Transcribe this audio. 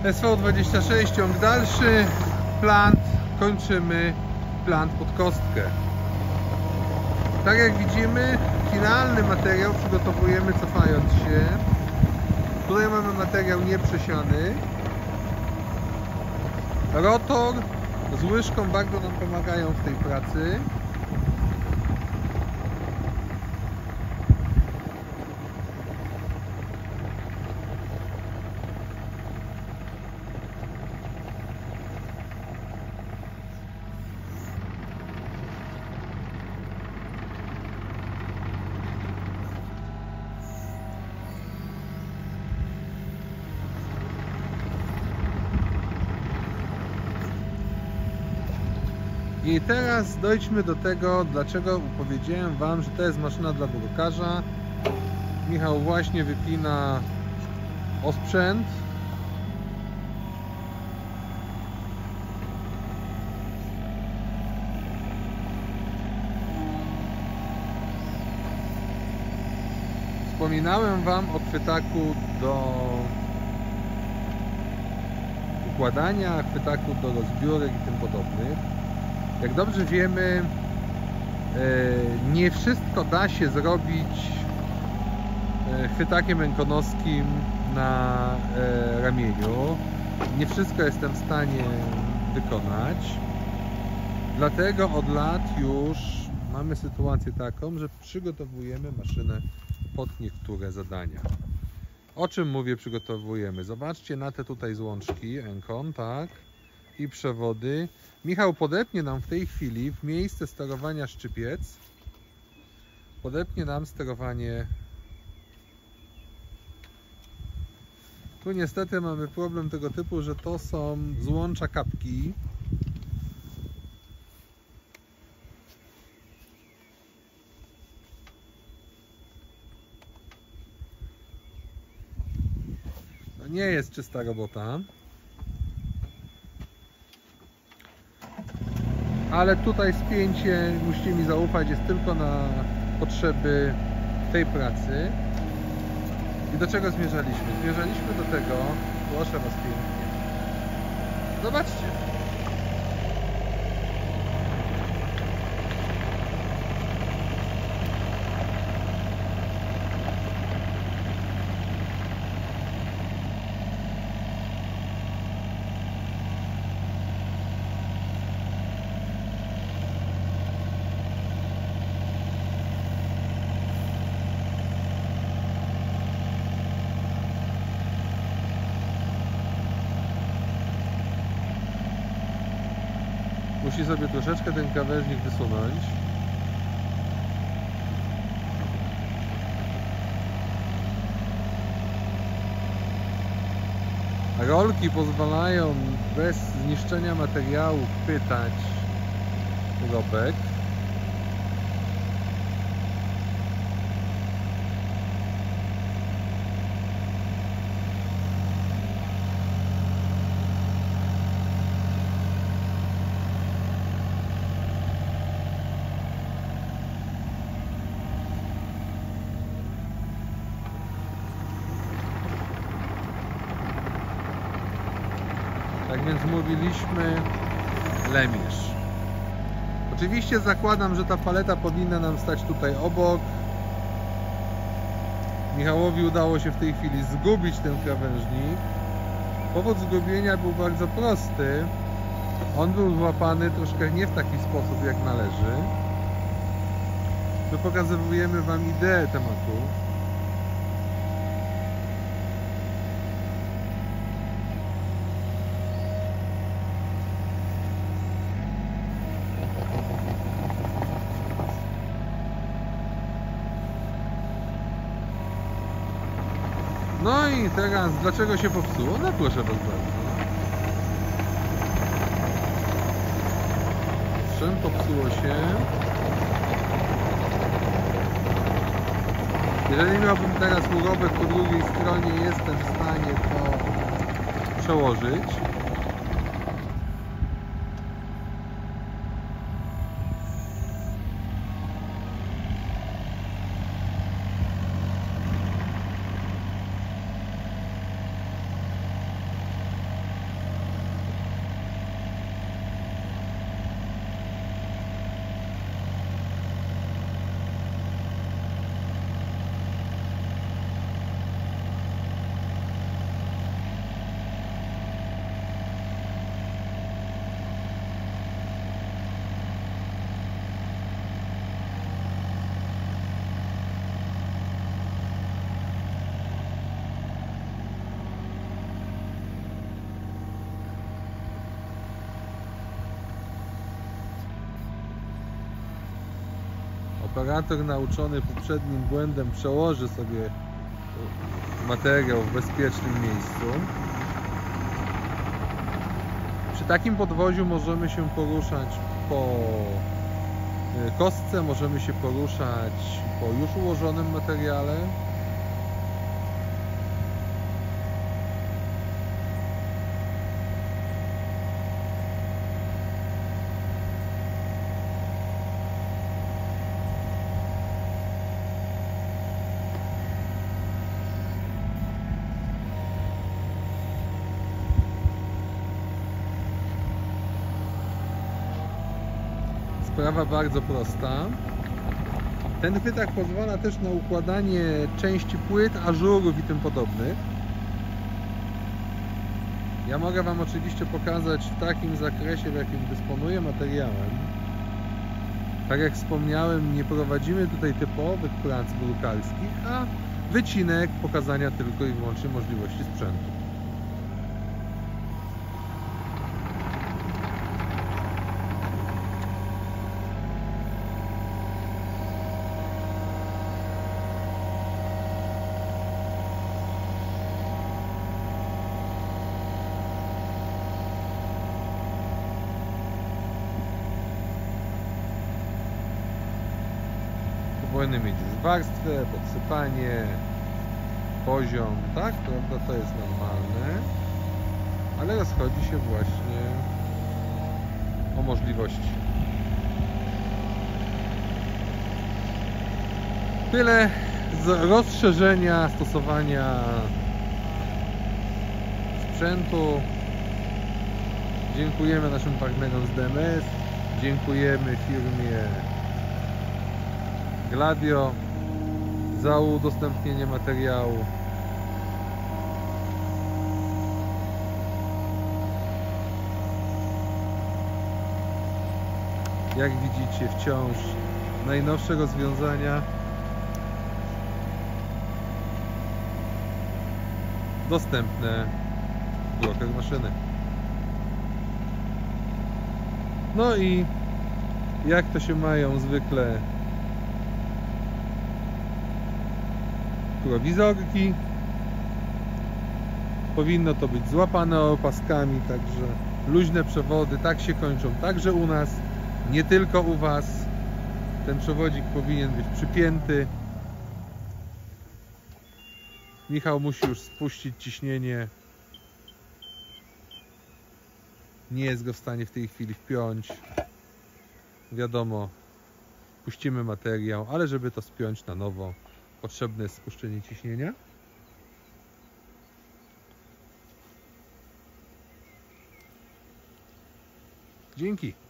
SV26, ciąg dalszy, plant, kończymy plant pod kostkę. Tak jak widzimy, finalny materiał przygotowujemy cofając się. Tutaj mamy materiał nieprzesiany. Rotor z łyżką bardzo nam pomagają w tej pracy. I teraz dojdźmy do tego, dlaczego powiedziałem Wam, że to jest maszyna dla burokarza. Michał właśnie wypina osprzęt. Wspominałem Wam o chwytaku do układania, chwytaku do rozbiórek i tym podobnych. Jak dobrze wiemy, nie wszystko da się zrobić chwytakiem rękonoskim na ramieniu. Nie wszystko jestem w stanie wykonać. Dlatego od lat już mamy sytuację taką, że przygotowujemy maszynę pod niektóre zadania. O czym mówię przygotowujemy? Zobaczcie na te tutaj złączki Encon, tak? I przewody. Michał podepnie nam w tej chwili w miejsce sterowania szczypiec, podepnie nam sterowanie. Tu niestety mamy problem tego typu, że to są złącza kapki. To nie jest czysta robota. Ale tutaj spięcie, musicie mi zaufać, jest tylko na potrzeby tej pracy. I do czego zmierzaliśmy? Zmierzaliśmy do tego, proszę Was pięknie. Zobaczcie. Musi sobie troszeczkę ten krawężnik wysunąć. Rolki pozwalają bez zniszczenia materiału chwytać urobek. Tak więc mówiliśmy lemierz. Oczywiście zakładam, że ta paleta powinna nam stać tutaj obok. Michałowi udało się w tej chwili zgubić ten krawężnik. Powód zgubienia był bardzo prosty. On był złapany troszkę nie w taki sposób, jak należy. My pokazujemy Wam ideę tematu. No i teraz, dlaczego się popsuło? No proszę Was bardzo. Czym popsuło się? Jeżeli miałbym teraz urobek po drugiej stronie, jestem w stanie to przełożyć. Operator nauczony poprzednim błędem przełoży sobie materiał w bezpiecznym miejscu. Przy takim podwoziu możemy się poruszać po kostce, możemy się poruszać po już ułożonym materiale. Sprawa bardzo prosta. Ten chwytak pozwala też na układanie części płyt, ażurów i tym podobnych. Ja mogę Wam oczywiście pokazać w takim zakresie, w jakim dysponuję materiałem. Tak jak wspomniałem, nie prowadzimy tutaj typowych prac brukarskich, a wycinek pokazania tylko i wyłącznie możliwości sprzętu. Powinny mieć już warstwę, podsypanie, poziom, tak? Prawda? To jest normalne, ale rozchodzi się właśnie o możliwości. Tyle z rozszerzenia stosowania sprzętu. Dziękujemy naszym partnerom z DMS, dziękujemy firmie Gladio za udostępnienie materiału. Jak widzicie, wciąż najnowsze rozwiązania dostępne w blokach maszyny. No i jak to się mają zwykle prowizorki, powinno to być złapane opaskami, także luźne przewody tak się kończą także u nas, nie tylko u Was. Ten przewodzik powinien być przypięty. Michał musi już spuścić ciśnienie, nie jest go w stanie w tej chwili wpiąć. Wiadomo, puścimy materiał, ale żeby to spiąć na nowo, potrzebne jest spuszczenie ciśnienia. Dzięki.